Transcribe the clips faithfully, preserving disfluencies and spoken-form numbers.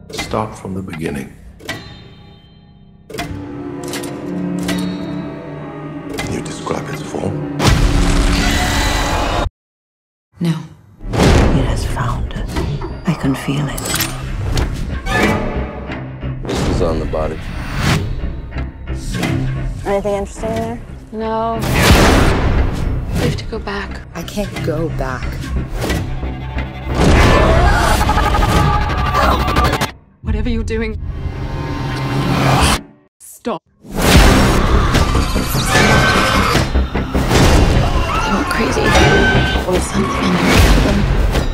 Start from the beginning. Can you describe its form? No. It has found us. I can feel it. This is on the body. Anything interesting in there? No. We have to go back. I can't go back. Whatever you're doing, stop. They went crazy. There was something underneath them.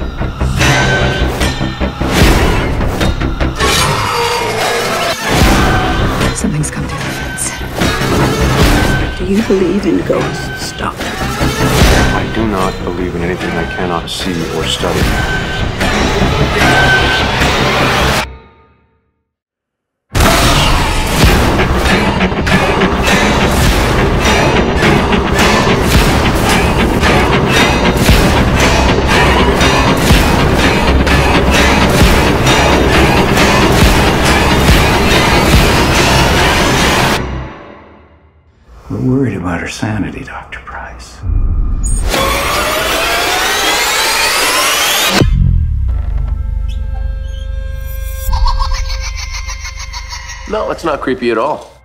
Something's come through the fence. Do you believe in ghosts, Doctor? I do not believe in anything I cannot see or study. We're worried about her sanity, Doctor Price. No, it's not creepy at all.